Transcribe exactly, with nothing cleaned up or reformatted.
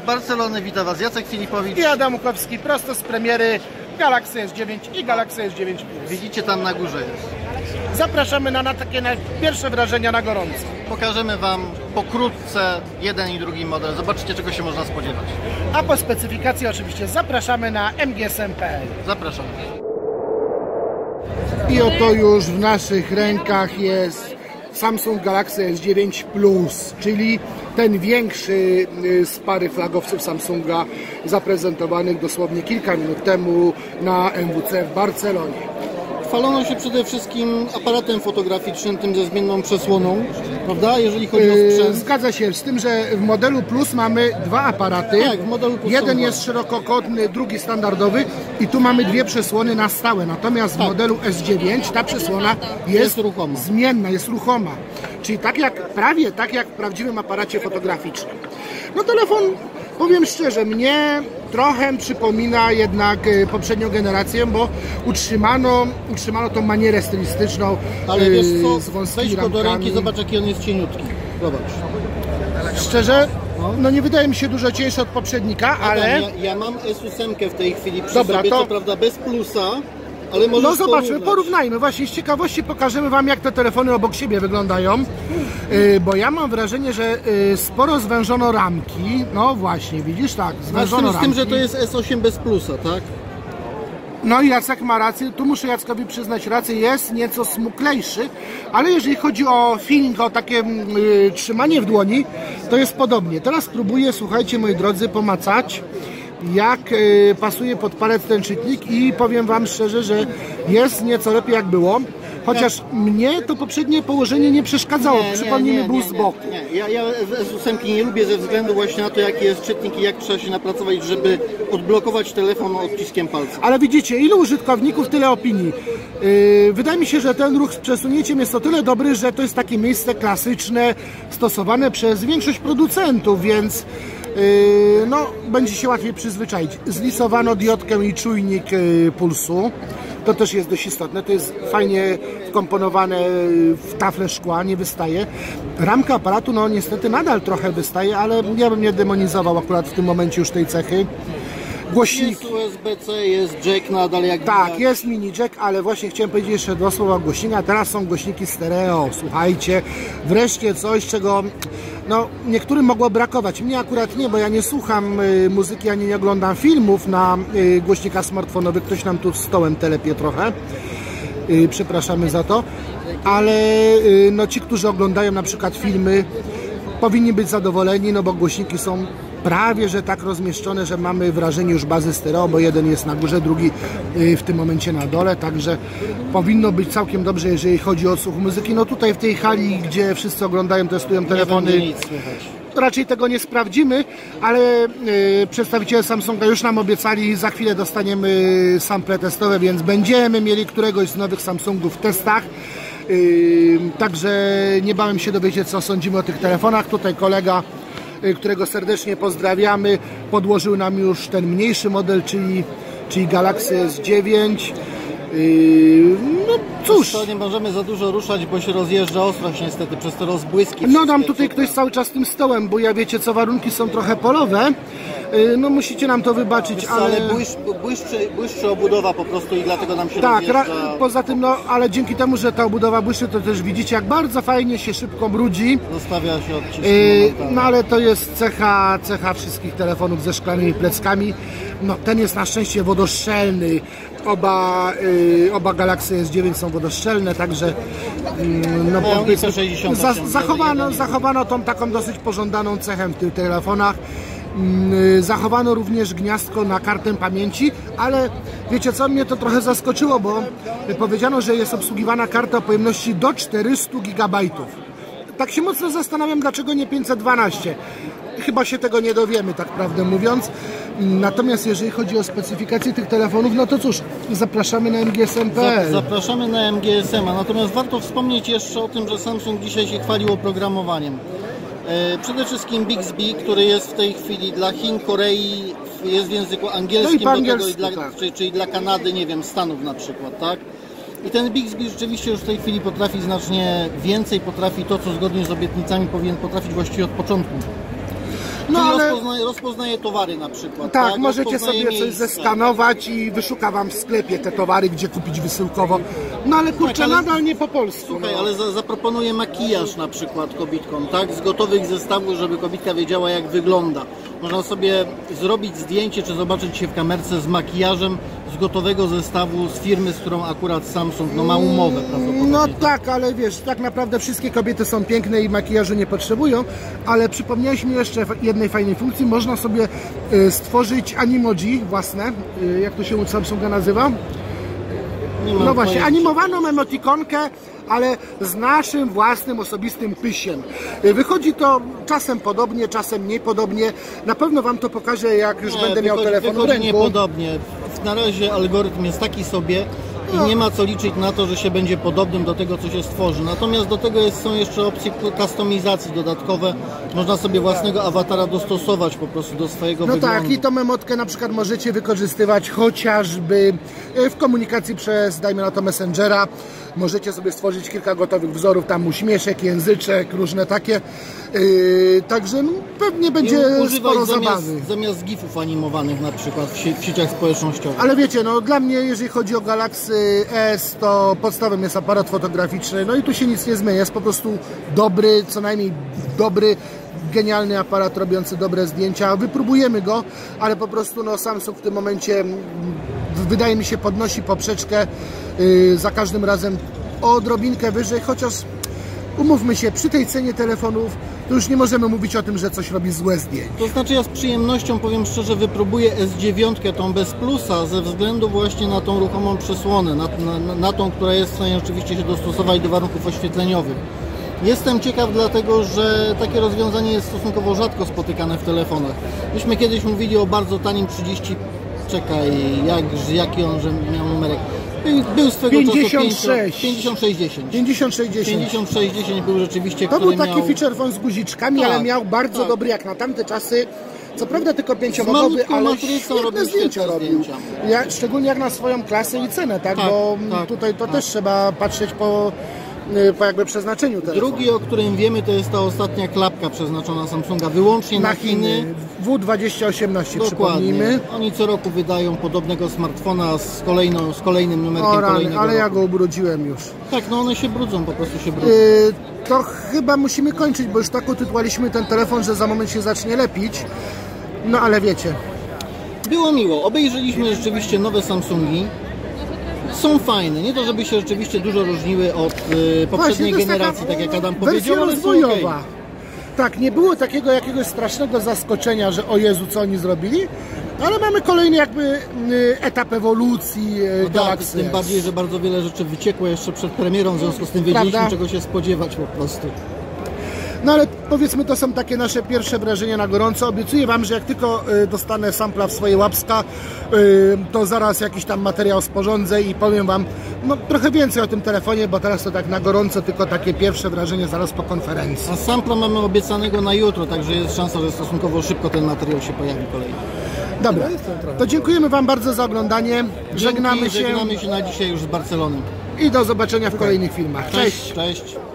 Barcelony wita Was Jacek Filipowicz i Adam Łukowski, prosto z premiery Galaxy S dziewięć i Galaxy S dziewięć Plus. Widzicie, tam na górze jest. Zapraszamy na, na takie na pierwsze wrażenia na gorąco. Pokażemy Wam pokrótce jeden i drugi model. Zobaczycie, czego się można spodziewać. A po specyfikacji oczywiście zapraszamy na m g s m kropka p l. Zapraszamy. I oto już w naszych rękach jest Samsung Galaxy S dziewięć Plus, czyli ten większy z pary flagowców Samsunga zaprezentowanych dosłownie kilka minut temu na M W C w Barcelonie. Chwalono się przede wszystkim aparatem fotograficznym, tym ze zmienną przesłoną, prawda, jeżeli chodzi o sprzęt. Zgadza się, z tym, że w modelu Plus mamy dwa aparaty. Tak, w modelu Plus jeden jest szerokokątny, drugi standardowy i tu mamy dwie przesłony na stałe. Natomiast tak, w modelu S dziewięć ta przesłona jest, jest ruchoma. zmienna, jest ruchoma. Czyli tak jak, prawie tak jak w prawdziwym aparacie fotograficznym. No telefon, powiem szczerze, mnie trochę przypomina jednak poprzednią generację, bo utrzymano, utrzymano tą manierę stylistyczną. Ale wiesz co, z wąskimi weź go do ręki, zobacz, jaki on jest cieniutki. Zobacz. Szczerze, no nie wydaje mi się dużo cieńszy od poprzednika, Adam, ale... Ja, ja mam S osiem w tej chwili przy Dobra, sobie, to... co prawda bez plusa, ale możesz No zobaczmy, porównać. porównajmy. Właśnie z ciekawości pokażemy Wam, jak te telefony obok siebie wyglądają, yy, bo ja mam wrażenie, że yy, sporo zwężono ramki. No właśnie, widzisz, tak, zwężono z, tym, z tym, że ramki. to jest S osiem bez plusa, tak? No i Jacek ma rację, tu muszę Jackowi przyznać rację, jest nieco smuklejszy, ale jeżeli chodzi o feeling, o takie yy, trzymanie w dłoni, to jest podobnie. Teraz spróbuję, słuchajcie moi drodzy, pomacać, jak y, pasuje pod palec ten czytnik i powiem Wam szczerze, że jest nieco lepiej jak było, chociaż nie. mnie to poprzednie położenie nie przeszkadzało, przypomnijmy, był z boku. Nie, nie. Ja, ja S osiem nie lubię ze względu właśnie na to, jaki jest czytnik i jak trzeba się napracować, żeby odblokować telefon odciskiem palca. Ale widzicie, ilu użytkowników, tyle opinii. Yy, wydaje mi się, że ten ruch z przesunięciem jest o tyle dobry, że to jest takie miejsce klasyczne, stosowane przez większość producentów, więc Yy, no, będzie się łatwiej przyzwyczaić. Zlisowano diodkę i czujnik yy, pulsu. To też jest dość istotne. To jest fajnie wkomponowane w taflę szkła, nie wystaje. Ramka aparatu, no niestety nadal trochę wystaje, ale ja bym nie demonizował akurat w tym momencie już tej cechy. Głośnik. Jest U S B C, jest jack nadal, jak Tak, widać. jest mini jack, ale właśnie chciałem powiedzieć jeszcze dwa słowa głośnika. Teraz są głośniki stereo. Słuchajcie, wreszcie coś, czego no, niektórym mogło brakować. Mnie akurat nie, bo ja nie słucham y, muzyki, ani nie oglądam filmów na y, głośnikach smartfonowych. Ktoś nam tu stołem telepie trochę. Y, przepraszamy za to. Ale y, no, ci, którzy oglądają na przykład filmy, powinni być zadowoleni, no bo głośniki są prawie że tak rozmieszczone, że mamy wrażenie już bazy stereo, bo jeden jest na górze, drugi w tym momencie na dole, także powinno być całkiem dobrze, jeżeli chodzi o odsłuch muzyki. No tutaj w tej hali, gdzie wszyscy oglądają, testują telefony, nie nic słychać. Raczej tego nie sprawdzimy, ale y, przedstawiciele Samsunga już nam obiecali, za chwilę dostaniemy sample testowe, więc będziemy mieli któregoś z nowych Samsungów w testach. Yy, także niebawem się dowiecie, co sądzimy o tych telefonach. Tutaj kolega, yy, którego serdecznie pozdrawiamy, podłożył nam już ten mniejszy model, czyli, czyli Galaxy S dziewięć. Yy, no cóż, to nie możemy za dużo ruszać, bo się rozjeżdża ostrość niestety przez te rozbłyski. No nam tutaj ktoś cały czas tym stołem, bo ja wiecie co, warunki są trochę polowe. Yy, no musicie nam to wybaczyć, Wiesz, ale... ale błysz, błyszczy, błyszczy obudowa po prostu i dlatego nam się Tak, rozjeżdża. poza tym, no ale dzięki temu, że ta obudowa błyszczy, to też widzicie, jak bardzo fajnie się szybko brudzi. Zostawia się odcisk. Yy, no ale to jest cecha, cecha wszystkich telefonów ze szklanymi pleckami. No ten jest na szczęście wodoszczelny. Oba, yy, oba Galaxy S dziewięć są wodoszczelne, także yy, no, no, powiedzmy, sześćdziesiąt za, zachowano, zachowano tą taką dosyć pożądaną cechę w tych telefonach. Yy, zachowano również gniazdko na kartę pamięci, ale wiecie co, mnie to trochę zaskoczyło, bo powiedziano, że jest obsługiwana karta o pojemności do czterystu gigabajtów. Tak się mocno zastanawiam, dlaczego nie pięćset dwanaście. Chyba się tego nie dowiemy, tak prawdę mówiąc. Natomiast jeżeli chodzi o specyfikację tych telefonów, no to cóż, zapraszamy na m g s m kropka p l. Zapraszamy na M G S M, natomiast warto wspomnieć jeszcze o tym, że Samsung dzisiaj się chwalił oprogramowaniem. Przede wszystkim Bixby, który jest w tej chwili dla Chin, Korei, jest w języku angielskim, no i do tego, i dla, tak. czyli, czyli dla Kanady, nie wiem, Stanów na przykład, tak? I ten Bixby rzeczywiście już w tej chwili potrafi znacznie więcej, potrafi to, co zgodnie z obietnicami powinien potrafić właściwie od początku. No, Czyli ale... rozpoznaje, rozpoznaje towary na przykład. Tak, tak? możecie Rozpoznaje sobie miejsce. coś zeskanować i wyszuka wam w sklepie te towary, gdzie kupić wysyłkowo. No ale kurczę, Tak, ale- nadal nie po polsku. Słuchaj, no. ale za, zaproponuję makijaż na przykład kobitkom, tak? Z gotowych zestawów, żeby kobitka wiedziała, jak wygląda. Można sobie zrobić zdjęcie, czy zobaczyć się w kamerce z makijażem z gotowego zestawu z firmy, z którą akurat Samsung no, ma umowę prawdopodobnie. No tak, ale wiesz, tak naprawdę wszystkie kobiety są piękne i makijażu nie potrzebują, ale przypomniałeś mi jeszcze jednej fajnej funkcji. Można sobie y, stworzyć animoji własne, y, jak to się u Samsunga nazywa? Nie mam No właśnie, pojęcia. animowaną emotikonkę, ale z naszym własnym osobistym pysiem. Y, Wychodzi to czasem podobnie, czasem mniej podobnie. Na pewno wam to pokażę, jak już Nie, będę miał wychodzi, telefon w wychodzi ręku. niepodobnie. Na razie algorytm jest taki sobie No. i nie ma co liczyć na to, że się będzie podobnym do tego, co się stworzy. Natomiast do tego jest, są jeszcze opcje kustomizacji dodatkowe. Można sobie własnego awatara dostosować po prostu do swojego No wyglądu. tak, i tą emotkę na przykład możecie wykorzystywać chociażby w komunikacji przez, dajmy na to, Messengera. Możecie sobie stworzyć kilka gotowych wzorów, tam uśmieszek, języczek, różne takie. Yy, także no, pewnie będzie I używać sporo zamiast, zabawy. zamiast gifów animowanych na przykład w, sie w sieciach społecznościowych. Ale wiecie, no dla mnie, jeżeli chodzi o Galaxy S, to podstawą jest aparat fotograficzny, no i tu się nic nie zmienia, jest po prostu dobry, co najmniej dobry, genialny aparat robiący dobre zdjęcia. Wypróbujemy go, ale po prostu no, Samsung w tym momencie mm, wydaje mi się podnosi poprzeczkę yy, za każdym razem o odrobinkę wyżej, chociaż umówmy się, przy tej cenie telefonów to już nie możemy mówić o tym, że coś robi złe zdjęcie. To znaczy ja z przyjemnością, powiem szczerze, wypróbuję S dziewięć, tą bez plusa, ze względu właśnie na tą ruchomą przesłonę, na, na, na tą, która jest w stanie oczywiście się dostosować do warunków oświetleniowych. Jestem ciekaw dlatego, że takie rozwiązanie jest stosunkowo rzadko spotykane w telefonach. Myśmy kiedyś mówili o bardzo tanim trzydzieści... Czekaj, jak, jaki on że miał numerek? Był, był swego pięćdziesiąt czasu sześć. pięćdziesiąt sześć dziesięć. pięćdziesiąt sześć dziesięć. pięćdziesiąt sześć dziesięć był rzeczywiście, To który był taki miał... feature phone z guziczkami, Tak, ale miał bardzo tak. dobry jak na tamte czasy. Co prawda tylko Z pięciomodowy, malutką ale matrycą świetne robił zdjęcia świetne robił. zdjęcia. Ja, szczególnie jak na swoją klasę i cenę, tak? Tak, Bo tak, tutaj to tak. też trzeba patrzeć po, po jakby przeznaczeniu telefonu. Drugi, o którym wiemy, to jest ta ostatnia klapka przeznaczona Samsunga wyłącznie na, Na Chiny. W dwadzieścia osiemnaście, przypomnijmy. Dokładnie. Oni co roku wydają podobnego smartfona z, kolejną, z kolejnym numerkiem O rany, kolejnego ale roku. ja go ubrudziłem już. Tak, no one się brudzą, po prostu się brudzą. Yy, to chyba musimy kończyć, bo już tak utytułaliśmy ten telefon, że za moment się zacznie lepić. No ale wiecie, Było miło. Obejrzeliśmy rzeczywiście nowe Samsungi. Są fajne. Nie to, żeby się rzeczywiście dużo różniły od y, poprzedniej to jest generacji, taka, tak jak Adam wersja powiedział, ale są rozwojowa. okej. Tak, nie było takiego jakiegoś strasznego zaskoczenia, że o Jezu, co oni zrobili, ale mamy kolejny jakby y, etap ewolucji y, No tak, Galaxy tym S. bardziej, że bardzo wiele rzeczy wyciekło jeszcze przed premierą, w związku z tym wiedzieliśmy, Prawda? czego się spodziewać po prostu. No ale powiedzmy, to są takie nasze pierwsze wrażenia na gorąco. Obiecuję Wam, że jak tylko y, dostanę sampla w swoje łapska, y, to zaraz jakiś tam materiał sporządzę i powiem Wam no, trochę więcej o tym telefonie, bo teraz to tak na gorąco, tylko takie pierwsze wrażenie zaraz po konferencji. A sampla mamy obiecanego na jutro, także jest szansa, że stosunkowo szybko ten materiał się pojawi kolejny. Dobra, to dziękujemy Wam bardzo za oglądanie. Żegnamy Dzięki, się Żegnamy się na dzisiaj już z Barcelony. i do zobaczenia w kolejnych filmach. Cześć! Cześć. Cześć.